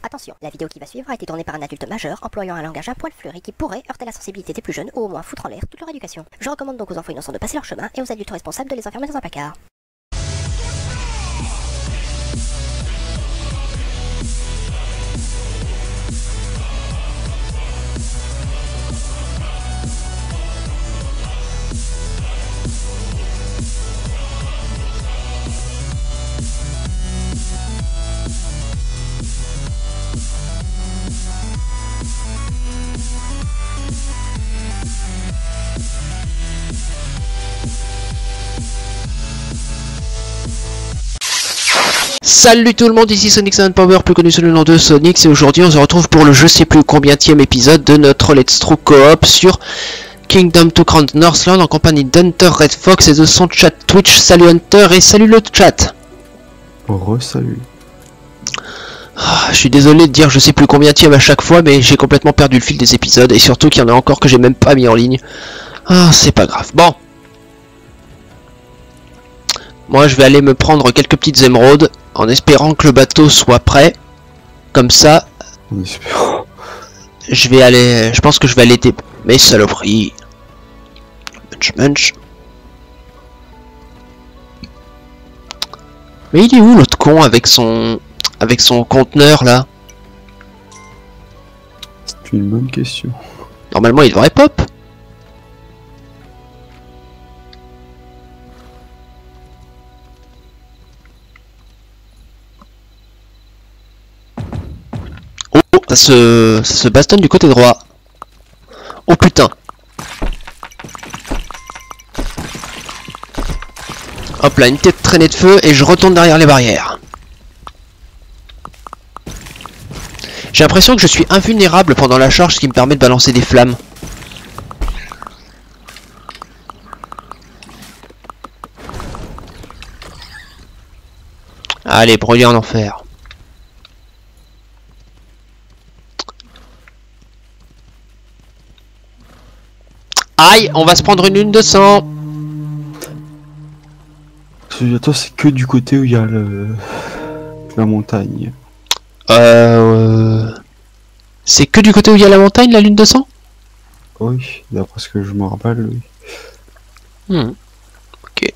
Attention, la vidéo qui va suivre a été tournée par un adulte majeur employant un langage un poil fleuri qui pourrait heurter la sensibilité des plus jeunes ou au moins foutre en l'air toute leur éducation. Je recommande donc aux enfants innocents de passer leur chemin et aux adultes responsables de les enfermer dans un placard. Salut tout le monde, ici Sonic Sun Power, plus connu sous le nom de Sonic, et aujourd'hui on se retrouve pour le je sais plus combienième épisode de notre Let's True Co-op sur Kingdom to Crown Northland en compagnie d'Hunter Red Fox et de son chat Twitch. Salut Hunter et salut le chat. Salut. Je suis désolé de dire je sais plus combienième à chaque fois, mais j'ai complètement perdu le fil des épisodes et surtout qu'il y en a encore que j'ai même pas mis en ligne. Ah, c'est pas grave. Bon. Moi je vais aller me prendre quelques petites émeraudes en espérant que le bateau soit prêt. Comme ça, je vais aller. Je pense que je vais aller mes saloperies. Munch munch. Mais il est où l'autre con avec son conteneur là? C'est une bonne question. Normalement il devrait pop. Oh, ça se bastonne du côté droit. Oh putain. Hop là, une tête traînée de feu et je retourne derrière les barrières. J'ai l'impression que je suis invulnérable pendant la charge, ce qui me permet de balancer des flammes. Allez, brûler en enfer. Aïe, on va se prendre une lune de sang. Attends, c'est que du côté où il y a la montagne. C'est que du côté où il y a la montagne, la lune de sang? Oui, d'après ce que je me rappelle, oui. Ok.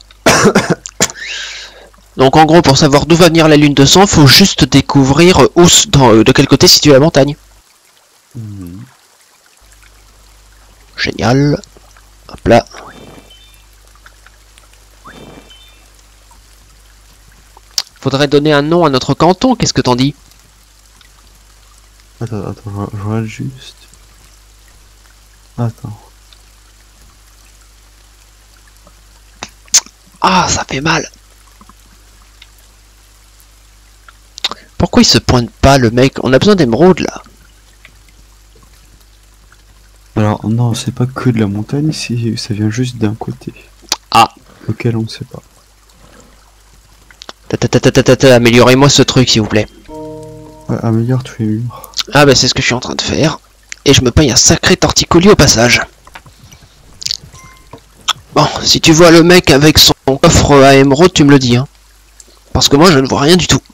Donc en gros, pour savoir d'où va venir la lune de sang, faut juste découvrir de quel côté situe la montagne. Génial. Hop là. Faudrait donner un nom à notre canton, qu'est-ce que t'en dis? Attends, je regarde juste. Attends. Ah, ça fait mal. Pourquoi il se pointe pas le mec? On a besoin d'émeraudes là. Alors non, c'est pas que de la montagne, ça vient juste d'un côté. Ah. Lequel on ne sait pas. Améliorez-moi ce truc s'il vous plaît. Ouais, améliore tous les murs. Ah bah c'est ce que je suis en train de faire. Et je me paye un sacré torticolis au passage. Bon, si tu vois le mec avec son coffre à émeraude, tu me le dis, hein. Parce que moi je ne vois rien du tout.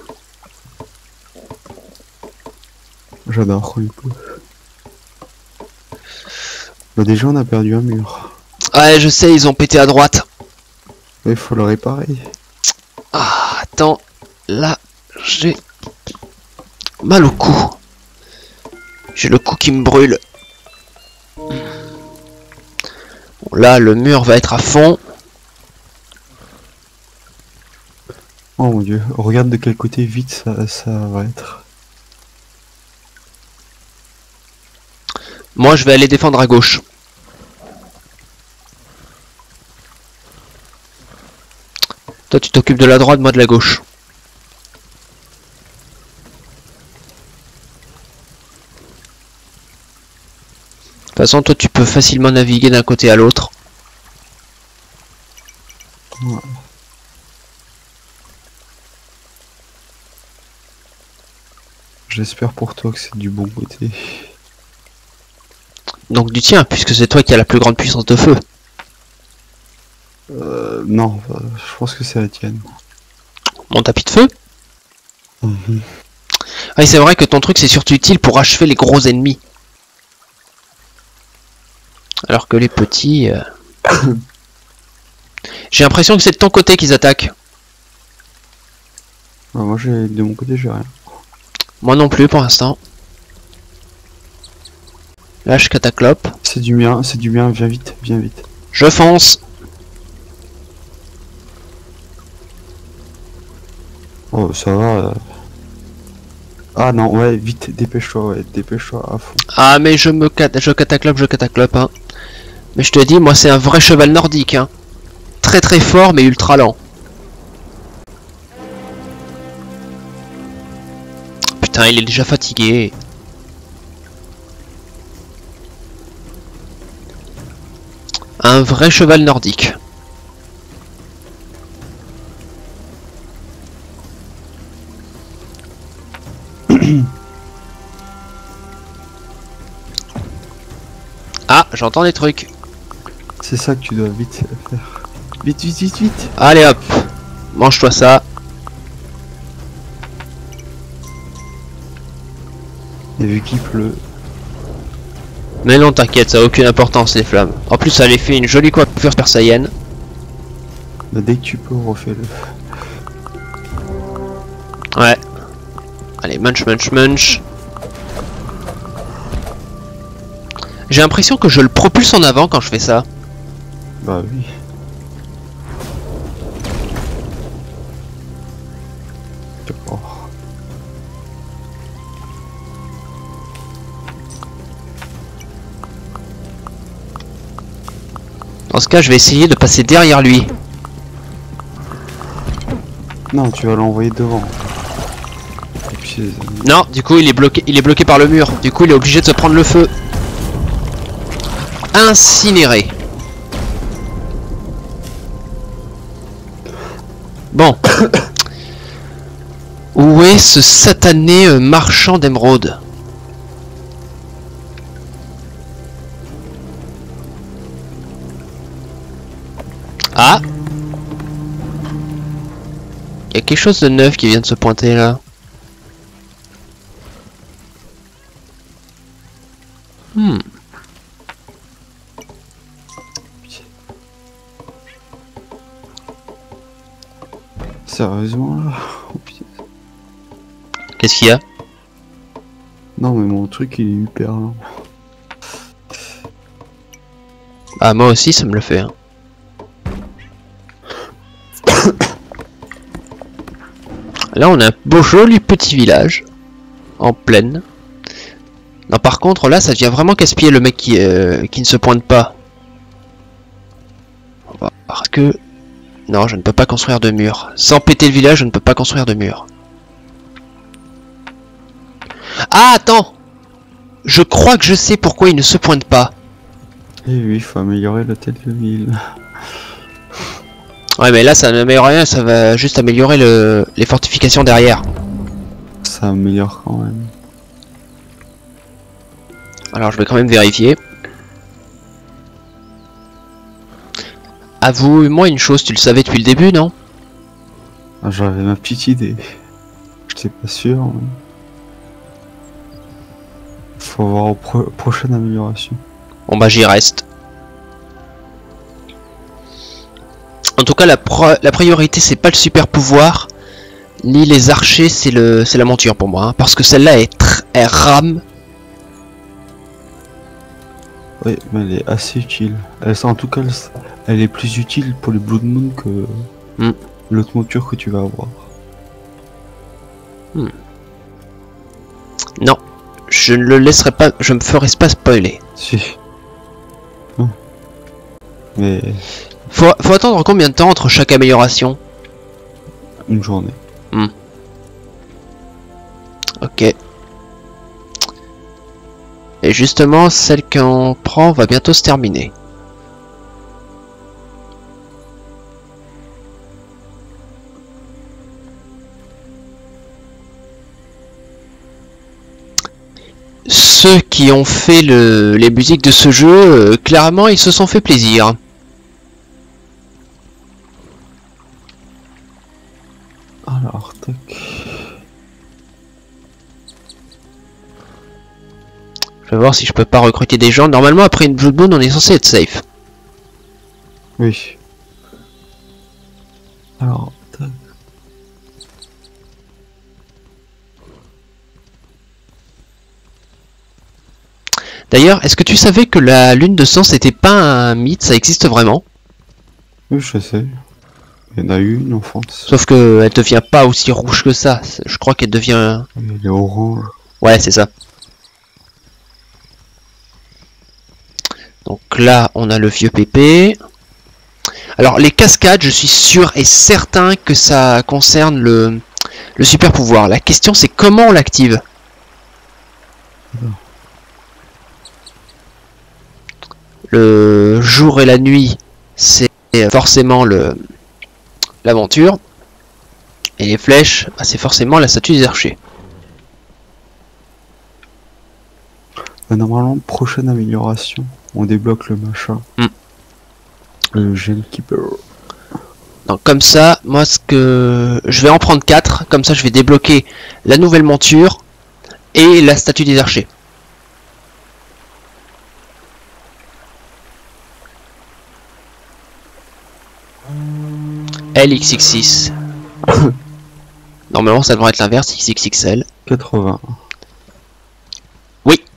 J'adore un peu. Bah déjà on a perdu un mur. Ouais je sais, ils ont pété à droite. Il faut le réparer. Ah attends, là j'ai mal au cou. J'ai le cou qui me brûle. Bon, là le mur va être à fond. Oh mon dieu, regarde de quel côté vite ça va être. Moi je vais aller défendre à gauche. Toi tu t'occupes de la droite, moi de la gauche. De toute façon toi tu peux facilement naviguer d'un côté à l'autre. Ouais. J'espère pour toi que c'est du bon côté. Donc du tien, puisque c'est toi qui as la plus grande puissance de feu. Non, je pense que c'est la tienne. Mon tapis de feu? Ah, c'est vrai que ton truc c'est surtout utile pour achever les gros ennemis. Alors que les petits... J'ai l'impression que c'est de ton côté qu'ils attaquent. Bah, moi j'ai de mon côté j'ai rien. Moi non plus pour l'instant. Lâche cataclope. C'est du bien, viens vite, viens vite. Je fonce. Oh ça va. Ah non, ouais, vite, dépêche-toi à fond. Ah mais je cataclope hein. Mais je te dis, moi c'est un vrai cheval nordique hein. Très très fort mais ultra lent. Putain, il est déjà fatigué. Un vrai cheval nordique. Ah, j'entends des trucs. C'est ça que tu dois vite faire. Vite. Allez hop, mange-toi ça. Et vu qu'il pleut. Mais non, t'inquiète, ça a aucune importance les flammes. En plus, ça les fait une jolie coiffure super saiyenne. Bah, dès que tu peux, refais-le. Ouais. Allez, munch. J'ai l'impression que je le propulse en avant quand je fais ça. Bah oui. Oh. Dans ce cas, je vais essayer de passer derrière lui. Non, tu vas l'envoyer devant. Et puis, Non, du coup, il est bloqué par le mur. Du coup, il est obligé de se prendre le feu. Incinéré. Bon. Où est ce satané marchand d'émeraude? Ah! Il y a quelque chose de neuf qui vient de se pointer là. Sérieusement là? Oh, putain. Qu'est-ce qu'il y a? Non mais mon truc il est hyper lent. Ah, moi aussi ça me le fait. Hein. Là on a un beau joli petit village. En plaine. Non, par contre là ça devient vraiment casse-pied le mec qui ne se pointe pas. On va voir que... Non, je ne peux pas construire de mur. Sans péter le village, je ne peux pas construire de mur. Ah, attends! Je crois que je sais pourquoi il ne se pointe pas. Et oui, il faut améliorer l'hôtel de ville. Ouais, mais là, ça n'améliore rien, ça va juste améliorer les fortifications derrière. Ça améliore quand même. Alors, je vais quand même vérifier. Avoue-moi une chose, tu le savais depuis le début, non? Ah, j'avais ma petite idée. J'étais pas sûr. Mais... faut voir aux prochaines améliorations. Bon bah j'y reste. En tout cas la priorité c'est pas le super pouvoir ni les archers, c'est la monture pour moi hein, parce que celle-là elle rame. Oui mais elle est assez utile. En tout cas elle est plus utile pour les Blood Moon que l'autre monture que tu vas avoir. Non, je ne le laisserai pas, je me ferai pas spoiler. Si. Mais... Faut attendre combien de temps entre chaque amélioration? Une journée. Ok. Et justement, celle qu'on prend va bientôt se terminer. Ceux qui ont fait les musiques de ce jeu, clairement ils se sont fait plaisir. Alors, tac. Je vais voir si je peux pas recruter des gens. Normalement, après une Blood Moon, on est censé être safe. Oui. Alors, tac. D'ailleurs, est-ce que tu savais que la lune de sang c'était pas un mythe, ça existe vraiment? Oui, je sais. Il y en a eu une en France. Sauf que elle devient pas aussi rouge que ça. Je crois qu'elle devient... Elle est orange. Ouais, c'est ça. Donc là, on a le vieux pépé. Alors, les cascades, je suis sûr et certain que ça concerne le super pouvoir. La question, c'est comment on l'active? Le jour et la nuit, c'est forcément l'aventure. Et les flèches, bah, c'est forcément la statue des archers. Normalement, prochaine amélioration, on débloque le machin. Le Gamekeeper. Donc comme ça, moi ce que je vais en prendre 4, comme ça je vais débloquer la nouvelle monture et la statue des archers. LXX6. Normalement ça devrait être l'inverse, XXXL. 80. Oui.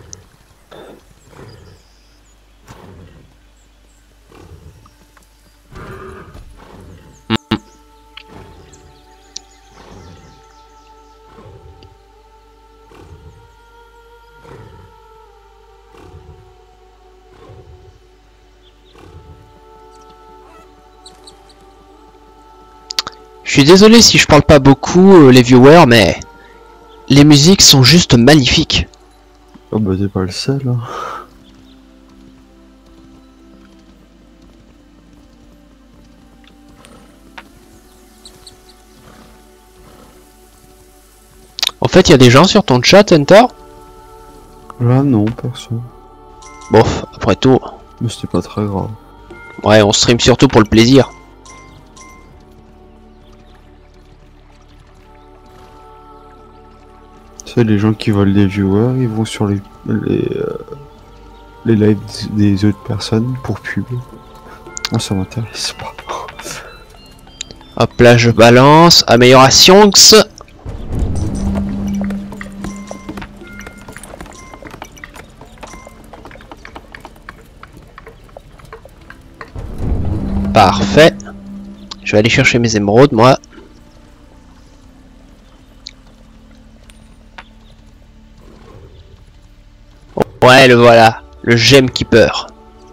Je suis désolé si je parle pas beaucoup les viewers, mais les musiques sont juste magnifiques. Oh bah t'es pas le seul hein. En fait, il y a des gens sur ton chat, Hunter? Là non, personne. Bof, après tout. Mais c'était pas très grave. Ouais, on stream surtout pour le plaisir. C'est les gens qui veulent des viewers, ils vont sur les lives des autres personnes pour pub. Moi ça m'intéresse pas. Hop là, je balance. Amélioration. Parfait. Je vais aller chercher mes émeraudes, moi. Ouais, le voilà. Le Gamekeeper.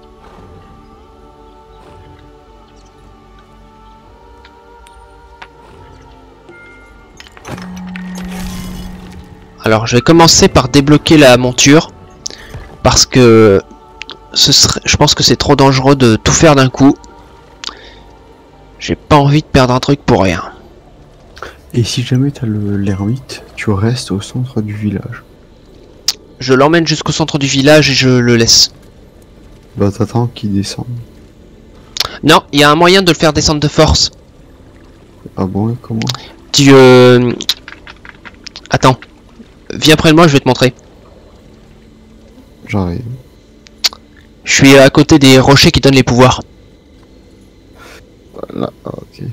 Alors, je vais commencer par débloquer la monture. Parce que je pense que c'est trop dangereux de tout faire d'un coup. J'ai pas envie de perdre un truc pour rien. Et si jamais t'as l'ermite, tu restes au centre du village. Je l'emmène jusqu'au centre du village et je le laisse. Bah t'attends qu'il descende. Non, il y a un moyen de le faire descendre de force. Ah bon, et comment? Tu Attends. Viens près de moi, je vais te montrer. J'arrive. Je suis à côté des rochers qui donnent les pouvoirs. Voilà, ok.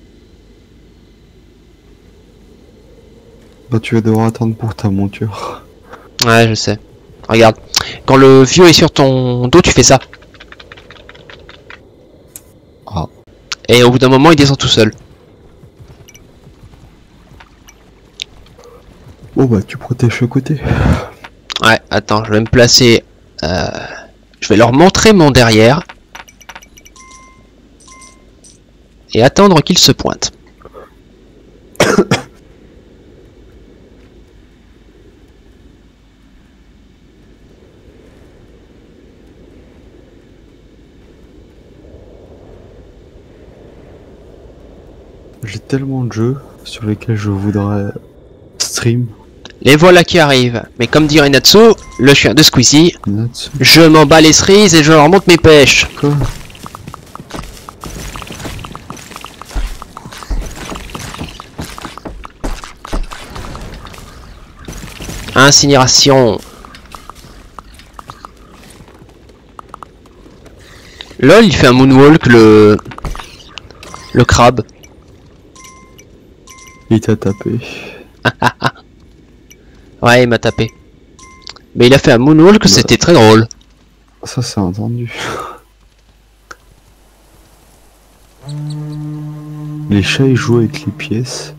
Bah tu vas devoir attendre pour ta monture. Ouais, je sais. Regarde. Quand le vieux est sur ton dos, tu fais ça. Ah. Et au bout d'un moment, il descend tout seul. Oh bah tu protèges le côté. Ouais, attends, je vais me placer... Je vais leur montrer mon derrière. Et attendre qu'ils se pointent. J'ai tellement de jeux sur lesquels je voudrais stream. Les voilà qui arrivent. Mais comme dirait Natsu, le chien de Squeezie, Natsu. je m'en bats les cerises et je leur monte mes pêches. Quoi? Incinération. Lol, il fait un moonwalk, le crabe. Il t'a tapé. Ouais, il m'a tapé. Mais il a fait un moonwalk, c'était très drôle. Ça, c'est entendu. Les chats, ils jouent avec les pièces.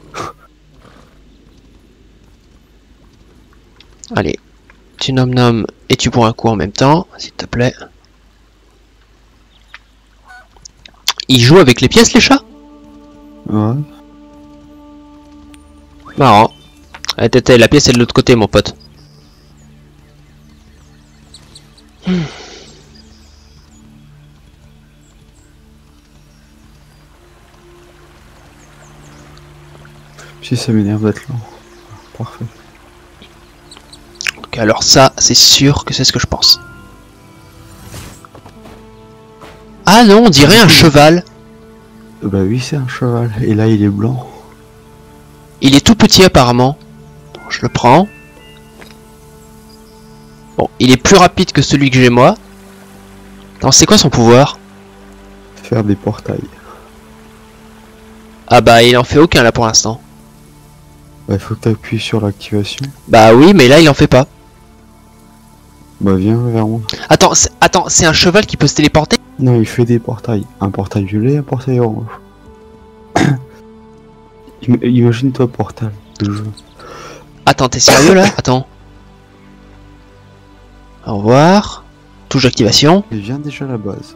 Allez, tu nom et tu bois un coup en même temps, s'il te plaît. Ils jouent avec les pièces, les chats? Ouais. Marrant. Ah, la pièce est de l'autre côté, mon pote. Si ça m'énerve d'être là. Parfait. Ok, alors ça, c'est sûr que c'est ce que je pense. Ah non, on dirait un cheval. Bah oui, c'est un cheval. Et là, il est blanc. Il est tout petit apparemment. Je le prends. Bon, il est plus rapide que celui que j'ai moi. Attends, c'est quoi son pouvoir? Faire des portails. Ah bah, il en fait aucun là pour l'instant. Bah, il faut que tu appuies sur l'activation. Bah oui, mais là, il en fait pas. Bah, viens vers moi. Attends, c'est un cheval qui peut se téléporter? Non, il fait des portails. Un portail violet, un portail orange. Imagine-toi portal de jeu. Attends, t'es sérieux là? Attends. Au revoir. Touche d'activation. Il vient déjà à la base.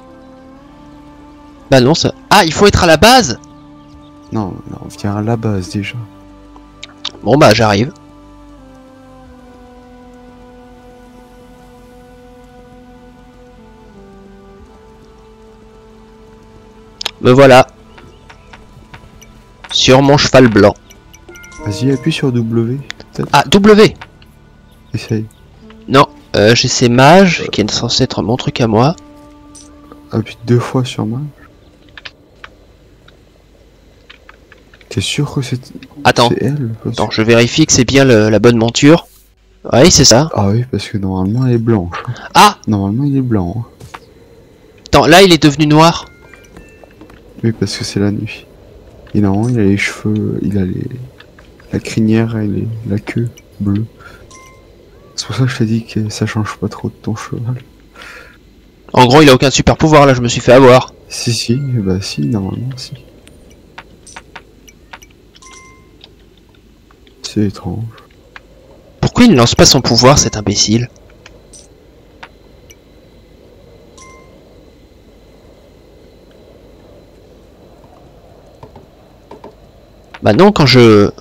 Bah non, ça... Ah, il faut être à la base? Non, non, viens à la base déjà. Bon bah, j'arrive. Me voilà. Sur mon cheval blanc. Vas-y, appuie sur W. Ah, W. Essaye. Non, j'ai ces mages qui est censé être mon truc à moi. Appuie 2 fois sur mage. T'es sûr que c'est... Attends. C'est elle? Attends, je vérifie que c'est bien la bonne monture. Oui, c'est ça. Ah oui, parce que normalement elle est blanche. Ah! Normalement il est blanc. Hein. Attends, là il est devenu noir. Oui, parce que c'est la nuit. Et normalement il a les cheveux, il a la crinière et la queue bleue. C'est pour ça que je t'ai dit que ça change pas trop de ton cheval. En gros, il a aucun super pouvoir là, je me suis fait avoir. Si, bah si, normalement si. C'est étrange. Pourquoi il ne lance pas son pouvoir, cet imbécile? Bah non, quand je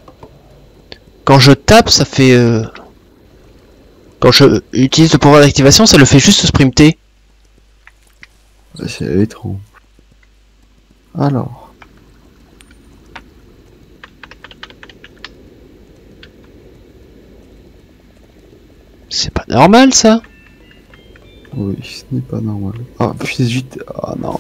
tape, ça fait... Quand je utilise le pouvoir d'activation, ça le fait juste sprinter. C'est étrange. Alors. C'est pas normal ça. Oui, ce n'est pas normal. Ah, fils vite. Ah non.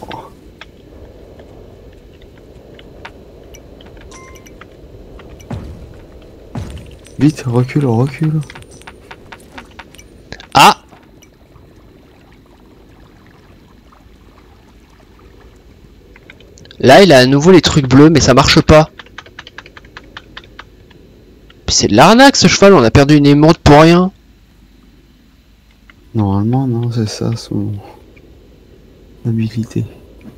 Vite, recule, recule. Ah! Là, il a à nouveau les trucs bleus, mais ça marche pas. Puis c'est de l'arnaque ce cheval, on a perdu une émeraude pour rien. Normalement, non, c'est ça son habilité.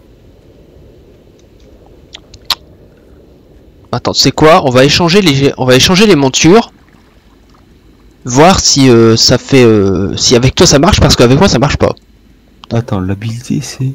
Attends, tu sais quoi? On va échanger les montures. Voir si ça fait... si avec toi ça marche, parce qu'avec moi ça marche pas. Attends, l'habilité c'est...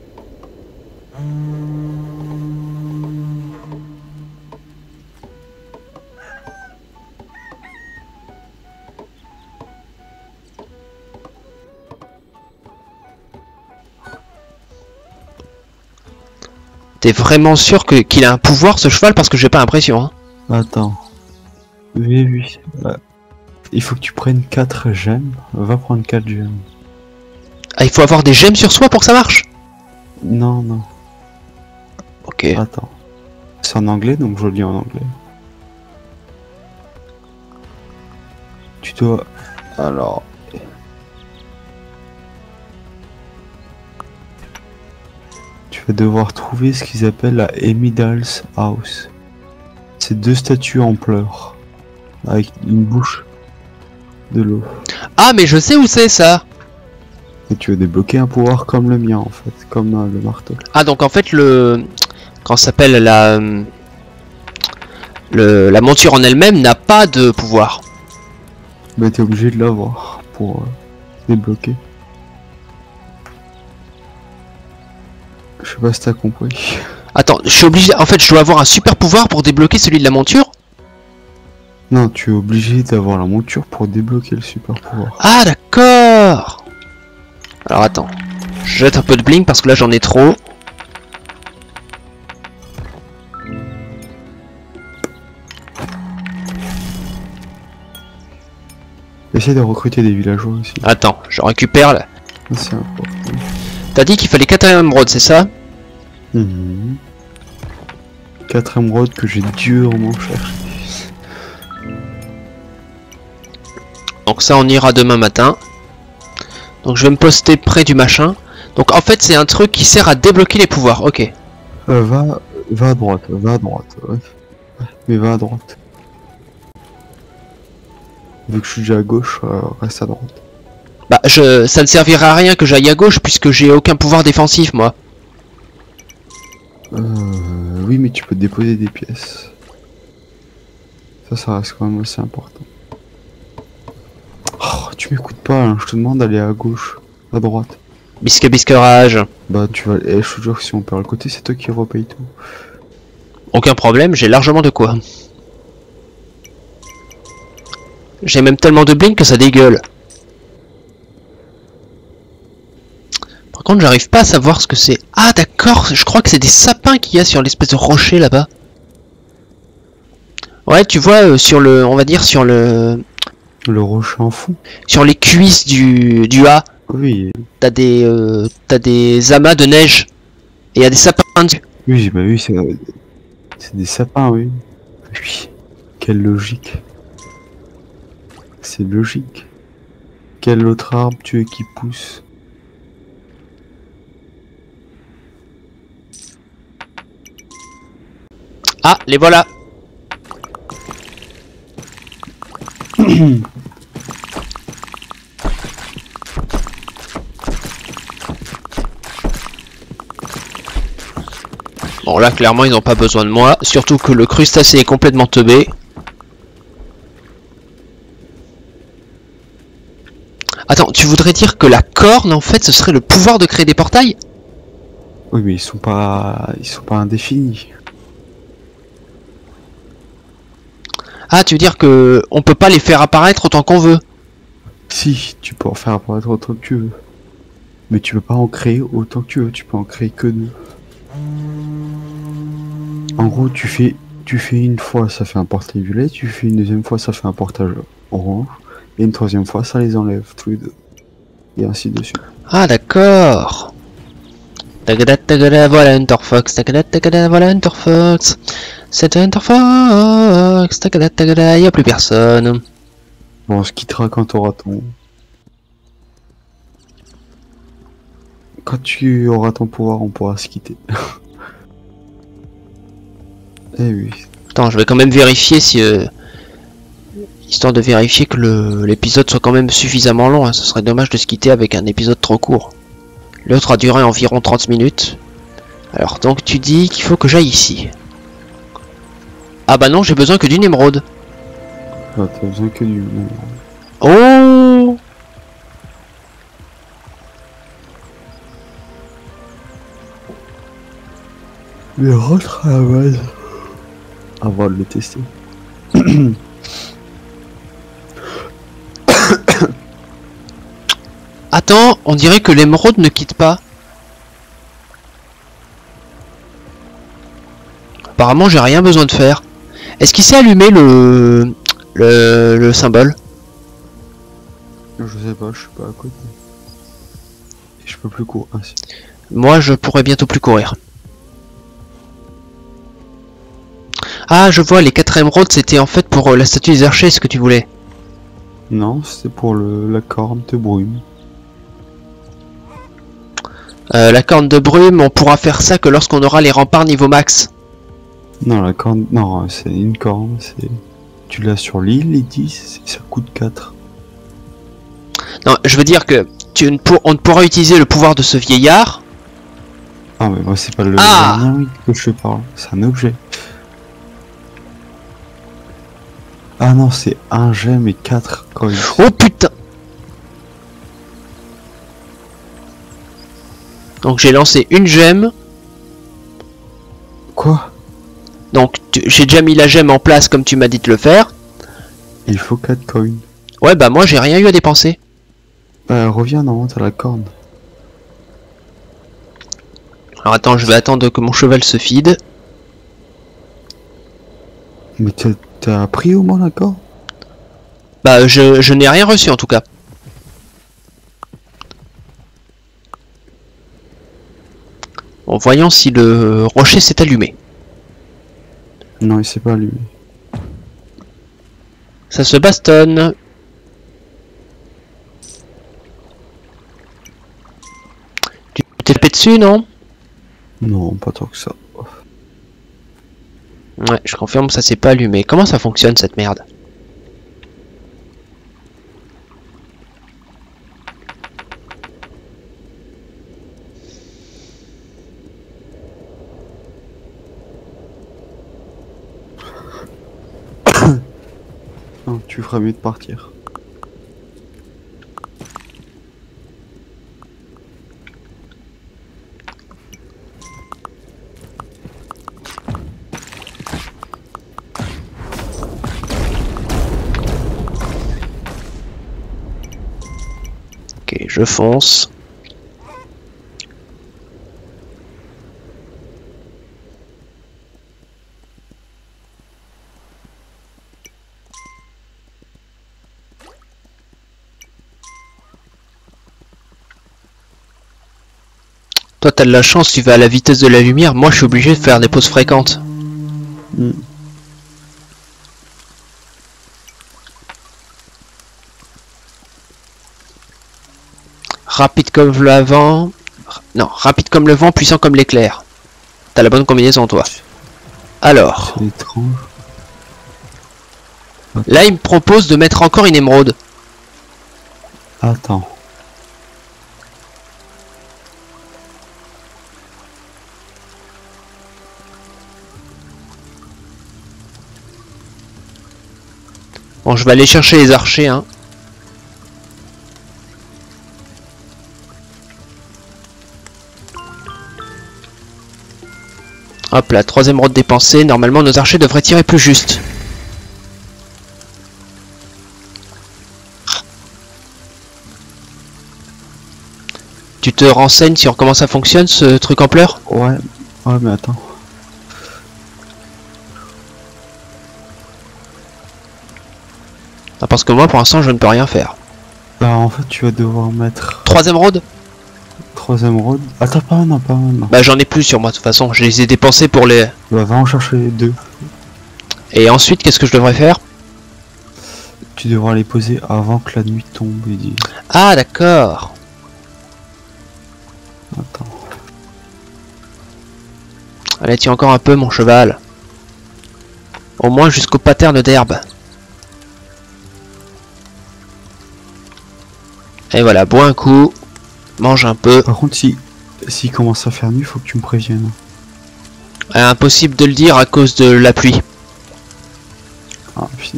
T'es vraiment sûr qu'il a un pouvoir ce cheval? Parce que j'ai pas l'impression. Hein. Attends. Oui. Ouais. Il faut que tu prennes 4 gemmes. Va prendre 4 gemmes. Ah, il faut avoir des gemmes sur soi pour que ça marche? Non, non. Ok. Attends. C'est en anglais, donc je le lis en anglais. Tu dois... Alors... vas devoir trouver ce qu'ils appellent la Emidal's House. C'est 2 statues en pleurs, avec une bouche de l'eau. Ah, mais je sais où c'est ça. Et tu veux débloquer un pouvoir comme le mien en fait, comme le marteau. Ah, donc en fait quand ça s'appelle la monture en elle-même n'a pas de pouvoir. Bah t'es obligé de l'avoir pour débloquer. Je sais pas si t'as compris. Attends, je suis obligé. En fait, je dois avoir un super pouvoir pour débloquer celui de la monture. Non, tu es obligé d'avoir la monture pour débloquer le super pouvoir. Ah, d'accord. Alors attends, je jette un peu de bling parce que là j'en ai trop. Essaye de recruter des villageois aussi. Attends, je récupère là. C'est important. T'as dit qu'il fallait 4 émeraudes, c'est ça? 4 émeraudes que j'ai durement cherché. Donc ça on ira demain matin. Donc je vais me poster près du machin. Donc en fait c'est un truc qui sert à débloquer les pouvoirs, ok. Va à droite, ouais. Mais va à droite. Vu que je suis déjà à gauche, reste à droite. Bah ça ne servira à rien que j'aille à gauche puisque j'ai aucun pouvoir défensif moi. Oui mais tu peux déposer des pièces. Ça reste quand même assez important. Oh, tu m'écoutes pas, hein. Je te demande d'aller à gauche, à droite. Bisquerage. Bah tu vas... je te jure que si on perd le côté, c'est toi qui repaye tout. Aucun problème, j'ai largement de quoi. J'ai même tellement de bling que ça dégueule. Par contre, j'arrive pas à savoir ce que c'est. Ah d'accord, je crois que c'est des sapins qu'il y a sur l'espèce de rocher là-bas. Ouais, tu vois, sur le... On va dire sur le... Le rocher en fond. Sur les cuisses du A. Oui. T'as des amas de neige. Et il y a des sapins dessus. Oui, bah oui, c'est des sapins, oui. Oui. Quelle logique. C'est logique. Quel autre arbre tu veux qui pousse? Ah, les voilà. Bon là clairement ils n'ont pas besoin de moi, surtout que le crustacé est complètement teubé. Attends, tu voudrais dire que la corne en fait ce serait le pouvoir de créer des portails? Oui mais ils sont pas indéfinis. Ah, tu veux dire que on peut pas les faire apparaître autant qu'on veut? Si, tu peux en faire apparaître autant que tu veux. Mais tu peux pas en créer autant que tu veux, tu peux en créer que 2. En gros, tu fais une fois, ça fait un portail violet, tu fais une deuxième fois, ça fait un portail orange, et une troisième fois, ça les enlève tous les deux. Et ainsi de suite. Ah d'accord. Tagada tagada, voilà Hunterfox, tagada tagada, voilà Hunterfox. C'est Hunterfox, tagada tagada, y a plus personne. Bon, on se quittera quand t'auras ton... Quand tu auras ton pouvoir, on pourra se quitter. Eh oui. Attends, je vais quand même vérifier si... histoire de vérifier que l'épisode soit quand même suffisamment long, hein. Ce serait dommage de se quitter avec un épisode trop court. L'autre a duré environ 30 minutes. Alors donc tu dis qu'il faut que j'aille ici. Ah bah non, j'ai besoin que d'une émeraude. Ah, t'as besoin que du... Oh! Mais rentre à la base. Avant de le tester. Attends, on dirait que l'émeraude ne quitte pas. Apparemment, j'ai rien besoin de faire. Est-ce qu'il s'est allumé le symbole? Je sais pas, je suis pas à côté. Et je peux plus courir. Ah, si. Moi, je pourrais bientôt plus courir. Ah, je vois, les 4 émeraudes, c'était en fait pour la statue des archers, ce que tu voulais. Non, c'était pour la corne de brume. La corne de brume, on pourra faire ça que lorsqu'on aura les remparts niveau max. Non, la corne... Non, c'est une corne, c'est... Tu l'as sur l'île, les 10, ça coûte 4. Non, je veux dire que on ne pourra utiliser le pouvoir de ce vieillard. Ah, mais moi, c'est pas le Ah dynamite que je te parle, c'est un objet. Ah non, c'est un gemme et 4 coins. Oh putain! Donc j'ai lancé une gemme. Quoi? Donc j'ai déjà mis la gemme en place comme tu m'as dit de le faire. Il faut 4 coins. Ouais bah moi j'ai rien eu à dépenser. Reviens, non, t'as la corne. Alors attends, je vais attendre que mon cheval se feed. Mais t'as pris au moins la corne? Bah je n'ai rien reçu en tout cas. Bon, voyons si le rocher s'est allumé. Non, il s'est pas allumé. Ça se bastonne. Tu t'es tapé dessus, non? Non, pas tant que ça. Ouais, je confirme, ça s'est pas allumé. Comment ça fonctionne cette merde? Non, tu feras mieux de partir. Ok, je fonce. Toi t'as de la chance, tu vas à la vitesse de la lumière, moi je suis obligé de faire des pauses fréquentes. Rapide comme le vent. Non, rapide comme le vent, puissant comme l'éclair. T'as la bonne combinaison toi. Alors, C'est étrange. là il me propose de mettre encore une émeraude. Attends. Bon, je vais aller chercher les archers, hein. Hop là, troisième émeraude dépensée. Normalement, nos archers devraient tirer plus juste. Tu te renseignes sur comment ça fonctionne, ce truc en pleurs? Ouais, mais attends. Ah, parce que moi, pour l'instant, je ne peux rien faire. Bah, en fait, tu vas devoir mettre Troisième émeraude? 3 émeraudes. Attends, pas un, non, pas un, non. Bah, j'en ai plus sur moi, de toute façon. Je les ai dépensés pour les... Bah, va en chercher 2. Et ensuite, qu'est-ce que je devrais faire? Tu devras les poser avant que la nuit tombe et dire. Ah, d'accord. Attends. Allez, tiens encore un peu, mon cheval. Au moins jusqu'au pattern d'herbe. Et voilà, bois un coup. Mange un peu. Par contre, s'il commence à faire nuit, faut que tu me préviennes. Impossible de le dire à cause de la pluie. Ah, puis...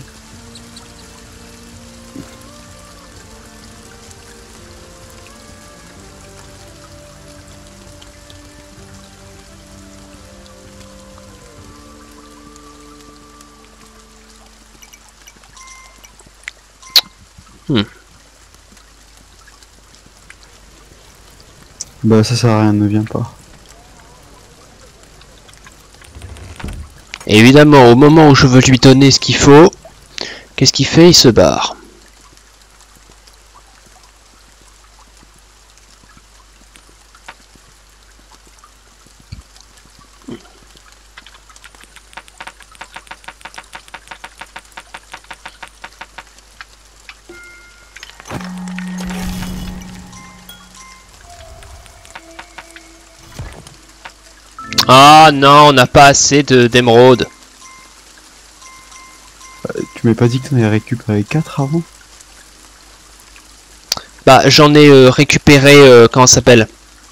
Bah ça sert à rien, ne viens pas. Et évidemment, au moment où je veux lui donner ce qu'il faut, qu'est-ce qu'il fait? Il se barre. Ah non, on n'a pas assez d'émeraude. Tu m'avais pas dit que t'en avais récupéré 4 avant? Bah j'en ai récupéré, comment ça s'appelle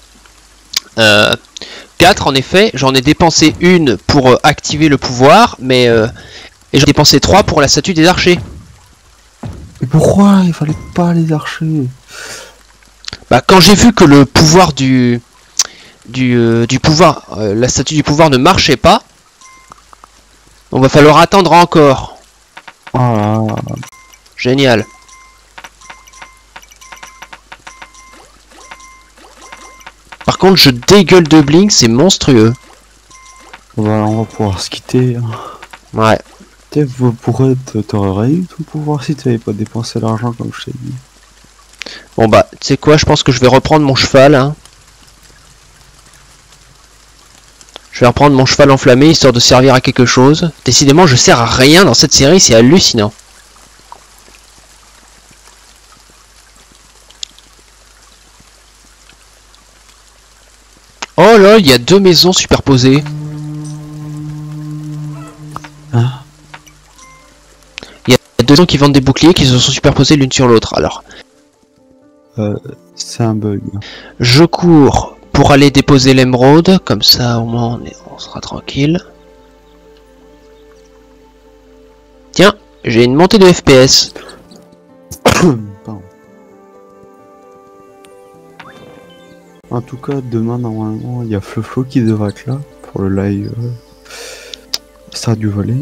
4 en effet, j'en ai dépensé une pour activer le pouvoir, mais et j'en ai dépensé 3 pour la statue des archers. Mais pourquoi il fallait pas les archers? Bah quand j'ai vu que le pouvoir du pouvoir, la statue du pouvoir ne marchait pas, donc va falloir attendre encore. Ah, Génial. Par contre je dégueule de blink, c'est monstrueux. voilà, on va pouvoir se quitter. Ouais. T'aurais eu tout pouvoir si t'avais pas dépensé l'argent comme je t'ai dit. Bon bah tu sais quoi, je pense que je vais reprendre mon cheval. Hein. Je vais reprendre mon cheval enflammé histoire de servir à quelque chose. Décidément je sers à rien dans cette série, c'est hallucinant. Oh là, il y a 2 maisons superposées. Hein? Il y a 2 gens qui vendent des boucliers qui se sont superposés l'une sur l'autre. Alors, C'est un bug. je cours pour aller déposer l'émeraude, comme ça au moins on sera tranquille. Tiens, j'ai une montée de FPS. Pardon. En tout cas, demain, normalement, il y a Flo qui devrait être là pour le live Stardew Valley.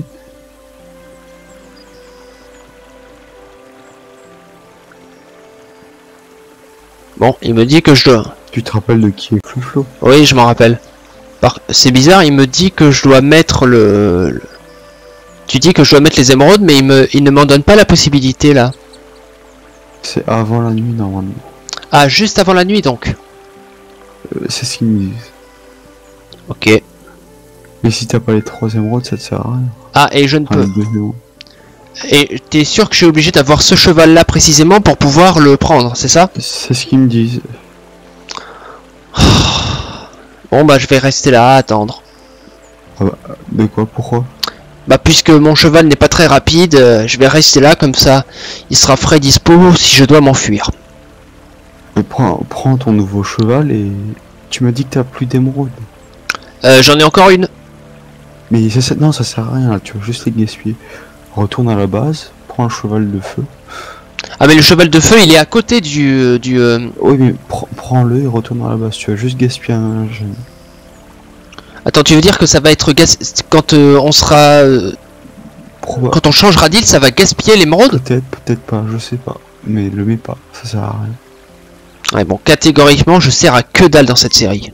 Bon, il me dit que je dois... Tu te rappelles de qui est Flo? Oui, je m'en rappelle. C'est bizarre, il me dit que je dois mettre Tu dis que je dois mettre les émeraudes, mais il ne m'en donne pas la possibilité, là. C'est avant la nuit, normalement. Ah, juste avant la nuit, donc. C'est ce qu'ils me disent. Ok. Mais si t'as pas les 3 émeraudes, ça te sert à rien. Ah, et je ne Enfin, peux... les 2 émeraudes. Et t'es sûr que je suis obligé d'avoir ce cheval-là précisément pour pouvoir le prendre, c'est ça? C'est ce qu'ils me disent. Bon bah je vais rester là à attendre. Ah bah, de quoi? Pourquoi? Bah puisque mon cheval n'est pas très rapide, je vais rester là comme ça. Il sera frais dispo si je dois m'enfuir. Mais prends ton nouveau cheval et... Tu m'as dit que t'as plus d'émeraudes. J'en ai encore une. Mais non, ça sert à rien, là. Tu vas juste les gaspiller. Retourne à la base, prends le cheval de feu. Ah mais le cheval de feu il est à côté du... Oui, mais prends-le et retourne à la base. Tu vas juste gaspiller un gemme. Attends, tu veux dire que ça va être quand on sera... Quand on changera d'île, ça va gaspiller l'émeraude? Peut-être pas, je sais pas. Mais le mets pas, ça sert à rien. Ouais bon, catégoriquement je sers à que dalle dans cette série.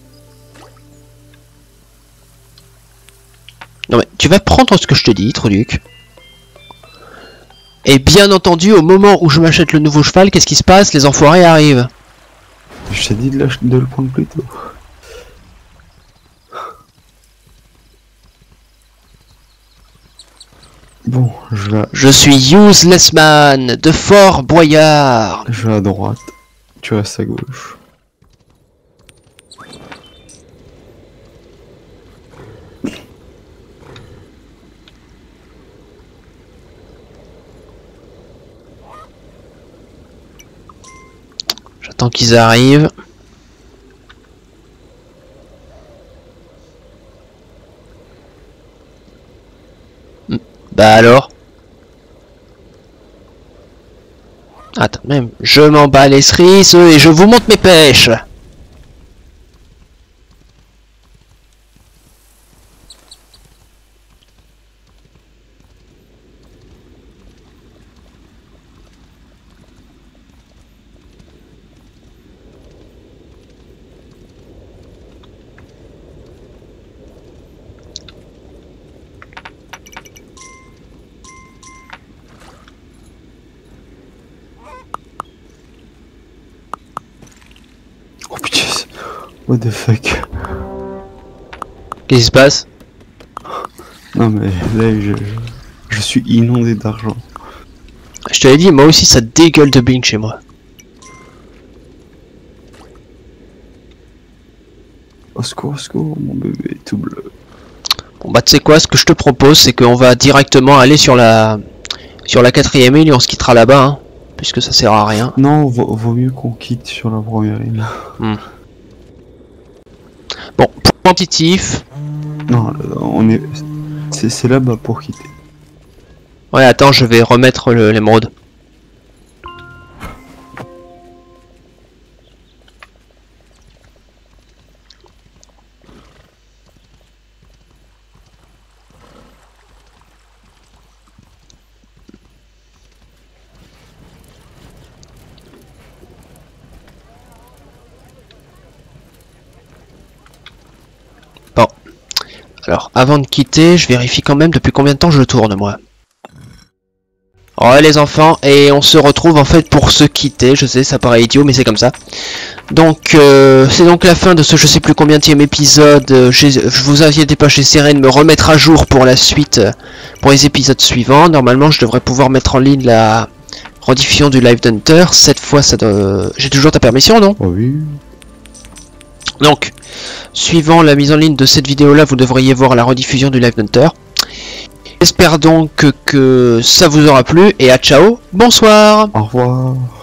Non mais tu vas prendre ce que je te dis, Truduc. Et bien entendu, au moment où je m'achète le nouveau cheval, qu'est-ce qui se passe? Les enfoirés arrivent. Je t'ai dit de le prendre plus tôt. Bon, je suis Useless Man de Fort Boyard. Je vais à droite. Tu restes à gauche. J'attends qu'ils arrivent. Bah alors? Attends, même, je m'en bats les cerises et je vous montre mes pêches. Oh putain, what the fuck? Qu'est-ce qui se passe? Non mais là je suis inondé d'argent. Je te l'ai dit, moi aussi ça dégueule de blink chez moi. au secours, mon bébé tout bleu. Bon bah tu sais quoi, ce que je te propose, c'est qu'on va directement aller sur la 4ème île et on se quittera là-bas, hein, puisque ça sert à rien. Non, vaut mieux qu'on quitte sur la première île. Bon, point positif. Non, on est... C'est là-bas pour quitter. Ouais, attends, je vais remettre l'émeraude. Bon. Alors, avant de quitter, je vérifie quand même depuis combien de temps je tourne, moi. Ouais les enfants, et on se retrouve en fait pour se quitter, je sais ça paraît idiot mais c'est comme ça. Donc c'est donc la fin de ce je sais plus combienième épisode, je vous inquiétez pas, j'essaierai de me remettre à jour pour la suite, pour les épisodes suivants. Normalement je devrais pouvoir mettre en ligne la rediffusion du Live Hunter, cette fois ça doit... J'ai toujours ta permission non? Oh oui. Donc, suivant la mise en ligne de cette vidéo là, vous devriez voir la rediffusion du Live Hunter. J'espère donc que ça vous aura plu et à ciao, bonsoir. Au revoir.